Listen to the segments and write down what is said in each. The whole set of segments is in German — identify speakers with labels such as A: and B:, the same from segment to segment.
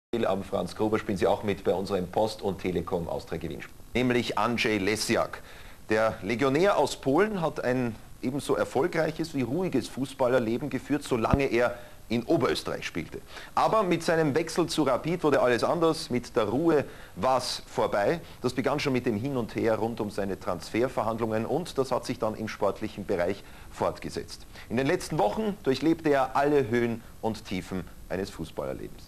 A: Am Franz Gruber spielen Sie auch mit bei unserem Post- und Telekom Austria Gewinnspiel. Nämlich Andrzej Lesiak. Der Legionär aus Polen hat ein ebenso erfolgreiches wie ruhiges Fußballerleben geführt, solange er in Oberösterreich spielte. Aber mit seinem Wechsel zu Rapid wurde alles anders. Mit der Ruhe war es vorbei. Das begann schon mit dem Hin und Her rund um seine Transferverhandlungen und das hat sich dann im sportlichen Bereich fortgesetzt. In den letzten Wochen durchlebte er alle Höhen und Tiefen eines Fußballerlebens.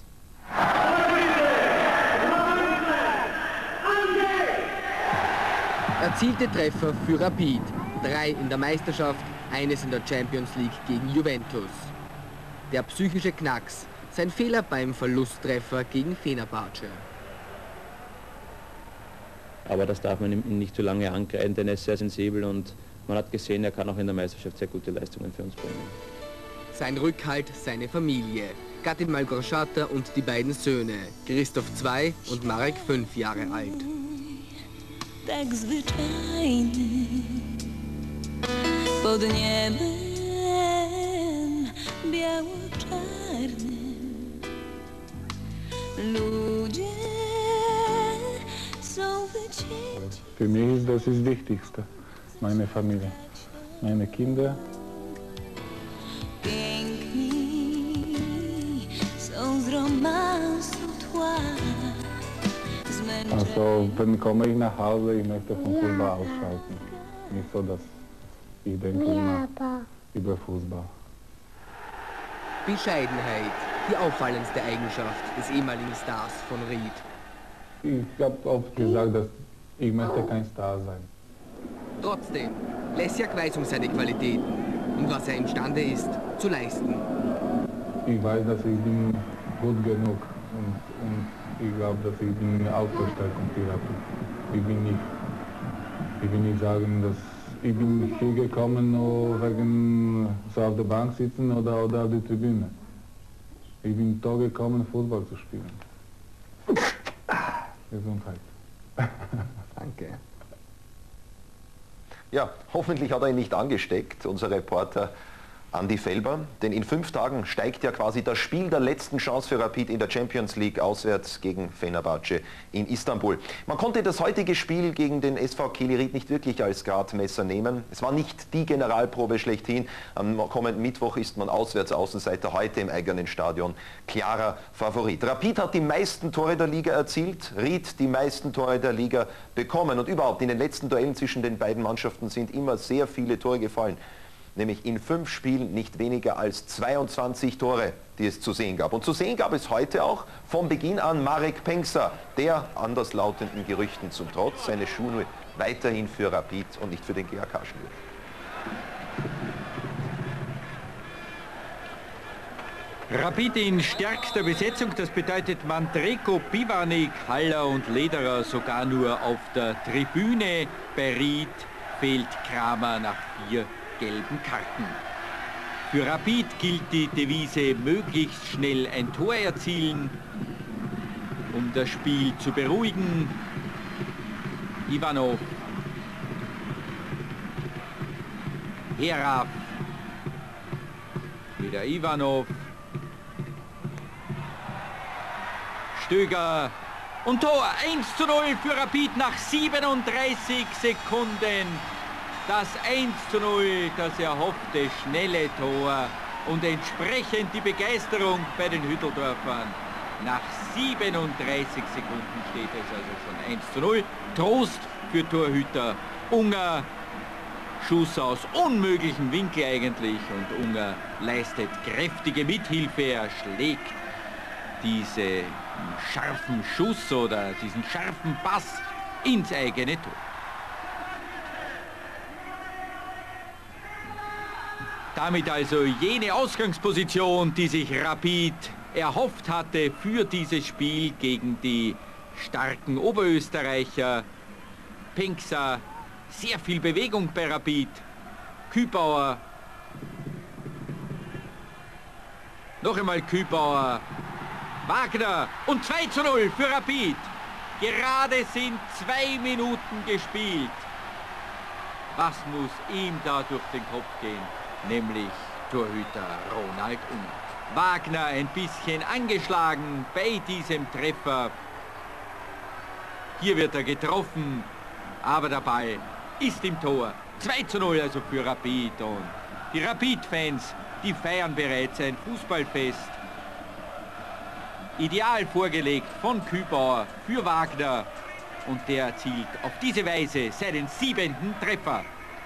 B: Erzielte Treffer für Rapid, 3 in der Meisterschaft, eines in der Champions League gegen Juventus. Der psychische Knacks, sein Fehler beim Verlusttreffer gegen Fenerbahce.
C: Aber das darf man ihm nicht zu lange ankreiden, denn er ist sehr sensibel und man hat gesehen, er kann auch in der Meisterschaft sehr gute Leistungen für uns bringen. Sein
B: Rückhalt, seine Familie. Gattin Malgorzata und die beiden Söhne, Christoph 2 und Marek 5 Jahre alt.
D: Tak zwyczajny pod niebem biało-czarnym ludzie są wycięci.
E: Für mich ist das Wichtigste, meine Familie, meine Kinder.
D: Piękni są z romansu tła.
E: Also, wenn komme ich nach Hause, ich möchte vom Fußball ausschalten. Nicht so, dass ich denke immer über Fußball.
B: Bescheidenheit, die auffallendste Eigenschaft des ehemaligen Stars von Ried.
E: Ich habe oft gesagt, dass ich möchte kein Star sein.
B: Trotzdem, Lesiak weiß um seine Qualitäten und was er imstande ist, zu leisten.
E: Ich weiß, dass ich bin gut genug und ich glaube, dass ich bin auch Verstärkung für Rapid. Ich will nicht sagen, dass ich bin hier gekommen nur wegen so auf der Bank sitzen oder auf der Tribüne. Ich bin da gekommen, Fußball zu spielen. Gesundheit.
B: Danke.
A: Ja, hoffentlich hat er ihn nicht angesteckt, unser Reporter Andi Felber, denn in 5 Tagen steigt ja quasi das Spiel der letzten Chance für Rapid in der Champions League auswärts gegen Fenerbahce in Istanbul. Man konnte das heutige Spiel gegen den SV Kilis nicht wirklich als Gradmesser nehmen. Es war nicht die Generalprobe schlechthin. Am kommenden Mittwoch ist man auswärts Außenseiter, heute im eigenen Stadion klarer Favorit. Rapid hat die meisten Tore der Liga erzielt, Ried die meisten Tore der Liga bekommen und überhaupt in den letzten Duellen zwischen den beiden Mannschaften sind immer sehr viele Tore gefallen. Nämlich in 5 Spielen nicht weniger als 22 Tore, die es zu sehen gab. Und zu sehen gab es heute auch von Beginn an Marek Penksa, der anderslautenden Gerüchten zum Trotz seine Schuhe weiterhin für Rapid und nicht für den GAK schnürt.
F: Rapid in stärkster Besetzung, das bedeutet Mandreko, Pivanik, Haller und Lederer sogar nur auf der Tribüne. Bei Ried fehlt Kramer nach 4 gelben Karten. Für Rapid gilt die Devise möglichst schnell ein Tor erzielen, um das Spiel zu beruhigen. Ivanov, Heraf, wieder Ivanov, Stöger und Tor 1:0 für Rapid nach 37 Sekunden. Das 1:0, das erhoffte schnelle Tor und entsprechend die Begeisterung bei den Hütteldorfern. Nach 37 Sekunden steht es also schon 1:0. Trost für Torhüter Unger. Schuss aus unmöglichem Winkel eigentlich und Unger leistet kräftige Mithilfe. Er schlägt diesen scharfen Schuss oder diesen scharfen Pass ins eigene Tor. Damit also jene Ausgangsposition, die sich Rapid erhofft hatte für dieses Spiel gegen die starken Oberösterreicher. Penksa, sehr viel Bewegung bei Rapid. Kübauer. Noch einmal Kübauer. Wagner und 2:0 für Rapid. Gerade sind 2 Minuten gespielt. Was muss ihm da durch den Kopf gehen? Nämlich Torhüter Ronald Unger. Wagner ein bisschen angeschlagen bei diesem Treffer. Hier wird er getroffen, aber der Ball ist im Tor. 2:0 also für Rapid, und die Rapid-Fans, die feiern bereits ein Fußballfest. Ideal vorgelegt von Kübauer für Wagner, und der erzielt auf diese Weise seinen 7. Treffer.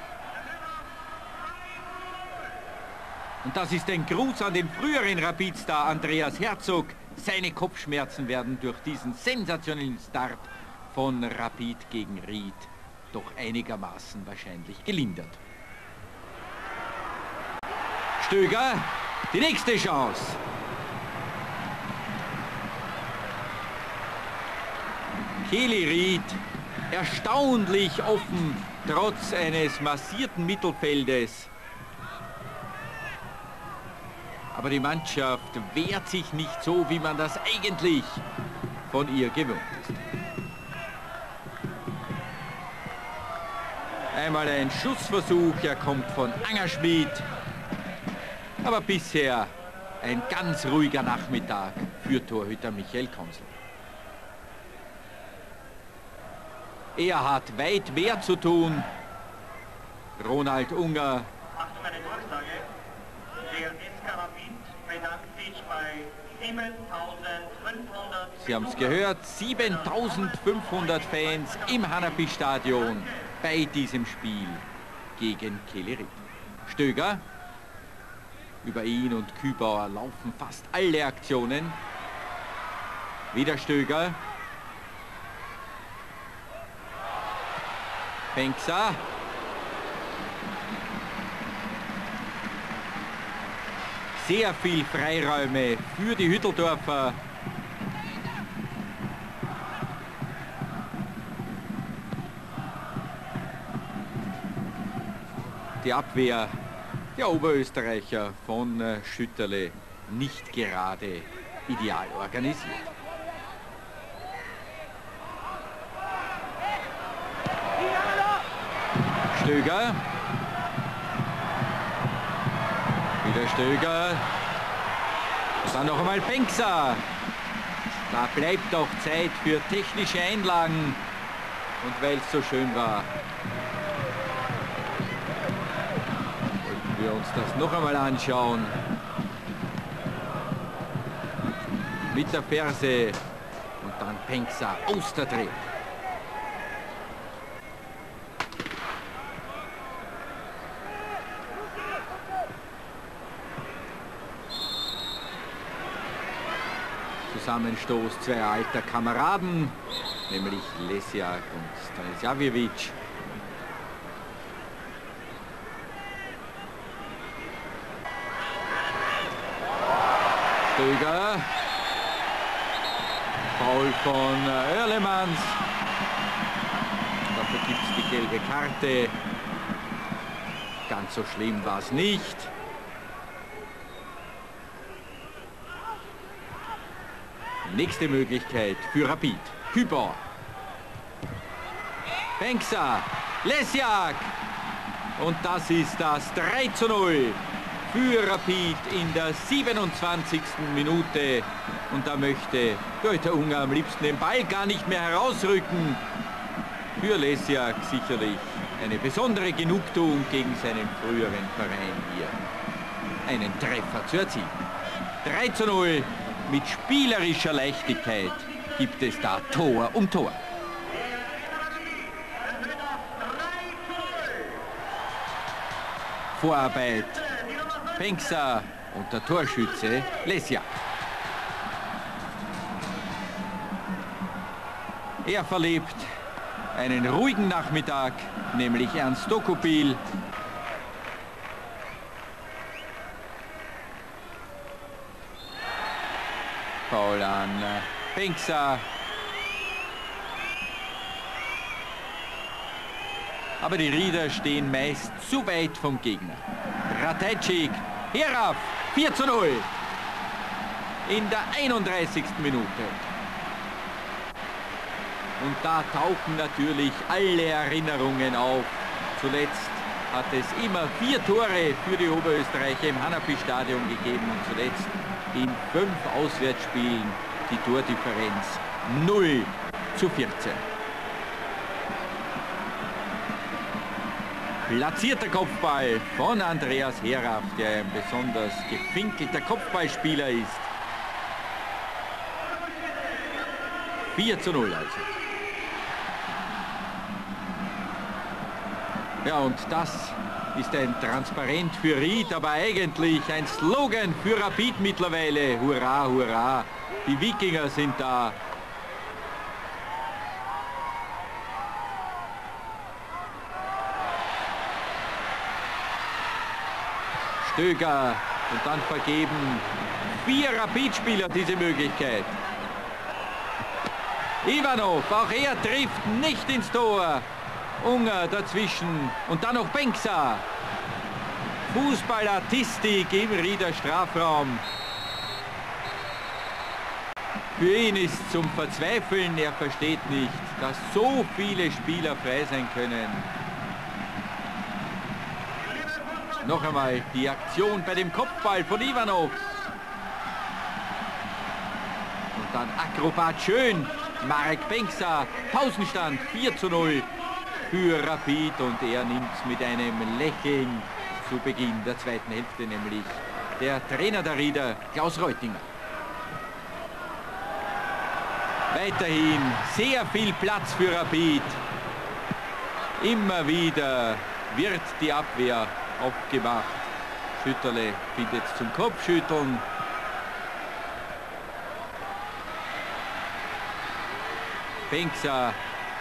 F: Und das ist ein Gruß an den früheren Rapid-Star Andreas Herzog. Seine Kopfschmerzen werden durch diesen sensationellen Start von Rapid gegen Ried doch einigermaßen wahrscheinlich gelindert. Stöger, die nächste Chance. Keli Ried, erstaunlich offen, trotz eines massierten Mittelfeldes. Aber die Mannschaft wehrt sich nicht so, wie man das eigentlich von ihr gewöhnt ist. Einmal ein Schussversuch, er kommt von Angerschmidt. Aber bisher ein ganz ruhiger Nachmittag für Torhüter Michael Konsel. Er hat weit mehr zu tun. Ronald Unger.
G: Achtung, eine Durchsage. Der SK Rapid bedankt sich bei 7.500.
F: Sie haben es gehört, 7.500 Fans im Hanapi-Stadion bei diesem Spiel gegen Keli Ried. Stöger. Über ihn und Kübauer laufen fast alle Aktionen. Wieder Stöger. Bengtser. Sehr viel Freiräume für die Hütteldorfer. Die Abwehr der Oberösterreicher von Schütterle nicht gerade ideal organisiert. Stöger. Wieder Stöger. Und dann noch einmal Bengtser. Da bleibt doch Zeit für technische Einlagen. Und weil es so schön war, wollten wir uns das noch einmal anschauen. Mit der Ferse und dann Bengtser aus der Dreh. Zusammenstoß zweier alter Kameraden, nämlich Lesjak und Stanisavjevic. Stöger. Foul von Oerlemans. Dafür gibt es die gelbe Karte. Ganz so schlimm war es nicht. Nächste Möglichkeit für Rapid. Kübauer. Bengtser. Lesjak. Und das ist das 3:0 für Rapid in der 27. Minute. Und da möchte Torhüter Unger am liebsten den Ball gar nicht mehr herausrücken. Für Lesjak sicherlich eine besondere Genugtuung gegen seinen früheren Verein hier einen Treffer zu erzielen. 3:0. Mit spielerischer Leichtigkeit gibt es da Tor um Tor. Vorarbeit Bengtser und der Torschütze Lesjak. Er verlebt einen ruhigen Nachmittag, nämlich Ernst Dokupil. Foul an Bengtser. Aber die Rieder stehen meist zu weit vom Gegner. Ratajczyk, Heraf, 4:0 in der 31. Minute. Und da tauchen natürlich alle Erinnerungen auf. Zuletzt hat es immer 4 Tore für die Oberösterreicher im Hanapi-Stadion gegeben und zuletzt in 5 Auswärtsspielen die Tordifferenz 0:14. Platzierter Kopfball von Andreas Heraf, der ein besonders gefinkelter Kopfballspieler ist. 4:0 also. Ja, und das ist ein Transparent für Ried, aber eigentlich ein Slogan für Rapid mittlerweile. Hurra, hurra, die Wikinger sind da. Stöger und dann vergeben 4 Rapid-Spieler diese Möglichkeit. Ivanov, auch er trifft nicht ins Tor. Unger dazwischen und dann noch Bengtsa. Fußballartistik im Rieder Strafraum. Für ihn ist zum Verzweifeln, er versteht nicht, dass so viele Spieler frei sein können. Noch einmal die Aktion bei dem Kopfball von Ivanov. Und dann Akrobat schön. Marek Bengtsa, Pausenstand 4:0 für Rapid und er nimmt es mit einem Lächeln zu Beginn der zweiten Hälfte, nämlich der Trainer der Rieder, Klaus Reutinger. Weiterhin sehr viel Platz für Rapid. Immer wieder wird die Abwehr aufgemacht. Schütterle findet zum Kopfschütteln. Bengtsa.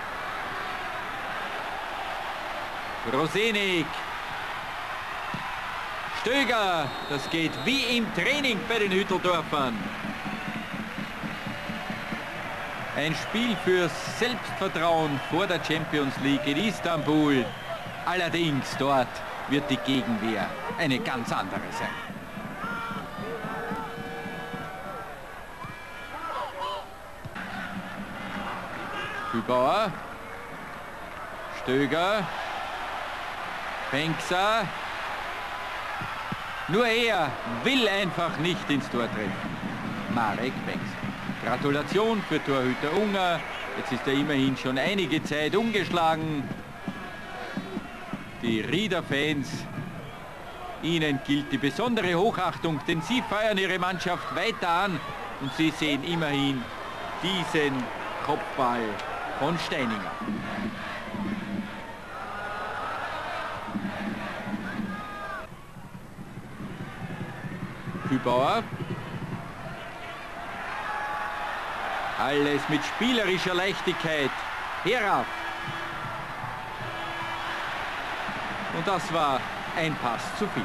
F: Rosenik. Stöger. Das geht wie im Training bei den Hütteldorfern. Ein Spiel fürs Selbstvertrauen vor der Champions League in Istanbul. Allerdings dort wird die Gegenwehr eine ganz andere sein. Kübauer, Stöger, Bengtsa. Nur er will einfach nicht ins Tor treffen. Marek Bengtsa. Gratulation für Torhüter Unger. Jetzt ist er immerhin schon einige Zeit ungeschlagen. Die Rieder-Fans, ihnen gilt die besondere Hochachtung, denn sie feiern ihre Mannschaft weiter an und sie sehen immerhin diesen Kopfball von Steininger. Kübauer. Alles mit spielerischer Leichtigkeit. Heraf. Und das war ein Pass zu viel.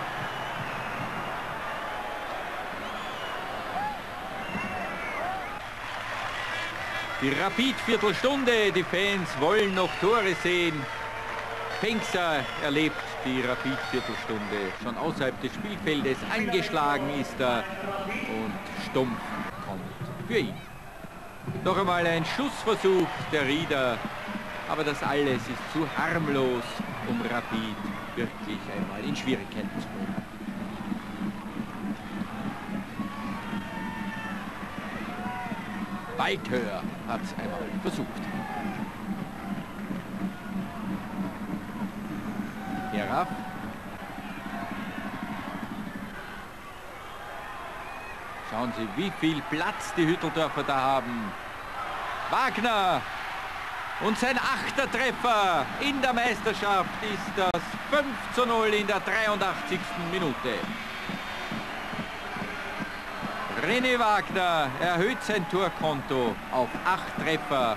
F: Die Rapid-Viertelstunde, die Fans wollen noch Tore sehen. Bengtsa erlebt die Rapid-Viertelstunde. Schon außerhalb des Spielfeldes angeschlagen ist er und stumpf kommt für ihn. Noch einmal ein Schussversuch der Rieder, aber das alles ist zu harmlos, um Rapid wirklich einmal in Schwierigkeiten zu bringen. Waldhöher hat es einmal versucht. Heraf. Schauen Sie, wie viel Platz die Hütteldorfer da haben. Wagner und sein 8. Treffer in der Meisterschaft ist das 5:0 in der 83. Minute. René Wagner erhöht sein Torkonto auf 8 Treffer.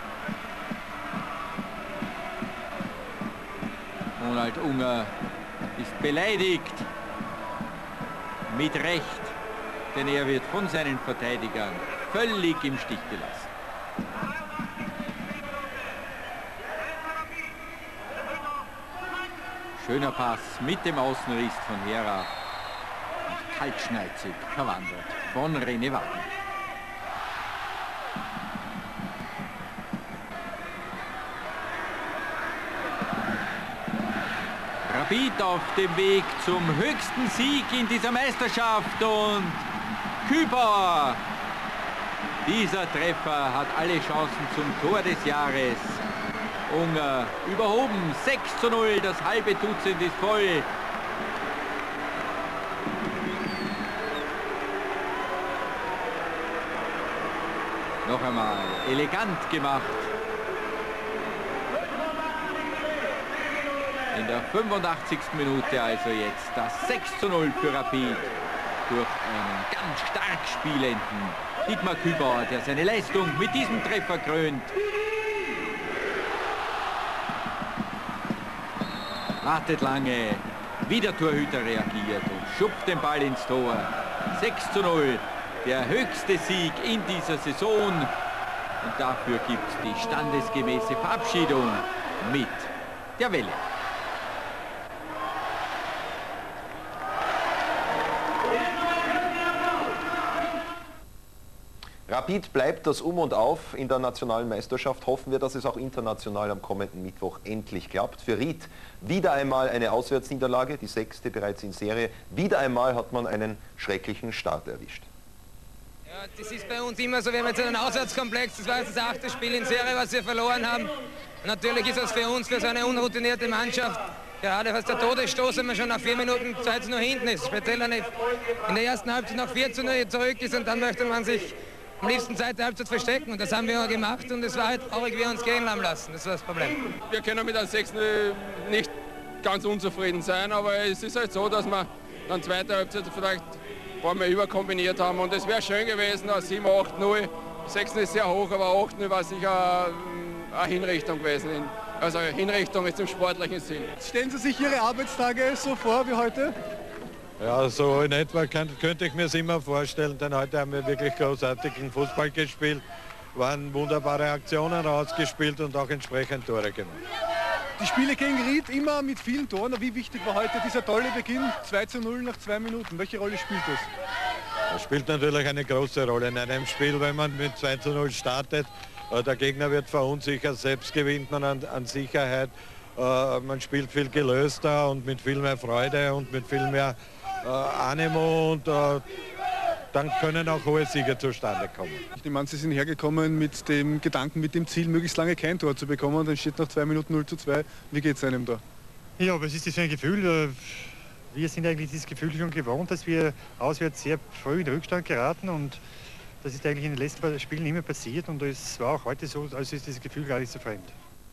F: Ronald Unger ist beleidigt. Mit Recht, denn er wird von seinen Verteidigern völlig im Stich gelassen. Schöner Pass mit dem Außenriss von Heraf. Kaltschneizig verwandelt von René Wagner. Rapid auf dem Weg zum höchsten Sieg in dieser Meisterschaft und Kübauer. Dieser Treffer hat alle Chancen zum Tor des Jahres. Unger überhoben, 6:0, das halbe Dutzend ist voll. Noch einmal elegant gemacht. In der 85. Minute also jetzt das 6:0 für Rapid durch einen ganz stark spielenden Dietmar Kübauer, der seine Leistung mit diesem Treffer krönt. Wartet lange, wie der Torhüter reagiert und schupft den Ball ins Tor. 6:0, der höchste Sieg in dieser Saison. Und dafür gibt es die standesgemäße Verabschiedung mit der Welle.
A: Rapid bleibt das Um und Auf in der nationalen Meisterschaft. Hoffen wir, dass es auch international am kommenden Mittwoch endlich klappt. Für Ried wieder einmal eine Auswärtsniederlage, die 6. bereits in Serie. Wieder einmal hat man einen schrecklichen Start erwischt.
H: Ja, das ist bei uns immer so, wir haben jetzt einen Auswärtskomplex, das war jetzt das 8. Spiel in Serie, was wir verloren haben. Und natürlich ist das für uns, für so eine unroutinierte Mannschaft, gerade was der Todesstoß, wenn man schon nach 4 Minuten 2:0 hinten ist. Speziell in der ersten Halbzeit noch 4:0 zurück ist und dann möchte man sich am liebsten zweite Halbzeit verstecken und das haben wir auch gemacht und es war halt traurig, wie wir uns gehen haben lassen. Das war das Problem.
I: Wir können mit der 6. nicht ganz unzufrieden sein, aber es ist halt so, dass wir dann zweite Halbzeit vielleicht ein paar Mal überkombiniert haben und es wäre schön gewesen, 7, 8-0. 6 ist sehr hoch, aber 8-0 war sicher eine Hinrichtung gewesen. Also Hinrichtung ist im sportlichen Sinn.
J: Stellen Sie sich Ihre Arbeitstage so vor wie heute?
K: Ja, so in etwa könnte ich mir es immer vorstellen, denn heute haben wir wirklich großartigen Fußball gespielt, waren wunderbare Aktionen rausgespielt und auch entsprechend Tore gemacht.
J: Die Spiele gegen Ried immer mit vielen Toren. Wie wichtig war heute dieser tolle Beginn? 2:0 nach 2 Minuten. Welche Rolle spielt das?
K: Das spielt natürlich eine große Rolle in einem Spiel, wenn man mit 2:0 startet. Der Gegner wird verunsichert, selbst gewinnt man an Sicherheit. Man spielt viel gelöster und mit viel mehr Freude und mit viel mehr Animo und dann können auch hohe Siege zustande kommen.
J: Die Mann, Sie sind hergekommen mit dem Gedanken, mit dem Ziel, möglichst lange kein Tor zu bekommen und dann steht nach 2 Minuten 0:2. Wie geht es einem da?
L: Ja, was ist das für ein Gefühl? Wir sind eigentlich dieses Gefühl schon gewohnt, dass wir auswärts sehr früh in den Rückstand geraten und das ist eigentlich in den letzten Spielen immer passiert und es war auch heute so, also ist dieses Gefühl gar nicht so fremd.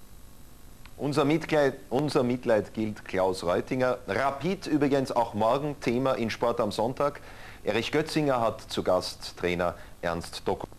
A: Unser Mitleid gilt Klaus Reutinger. Rapid übrigens auch morgen Thema in Sport am Sonntag. Erich Götzinger hat zu Gast Trainer Ernst Doku.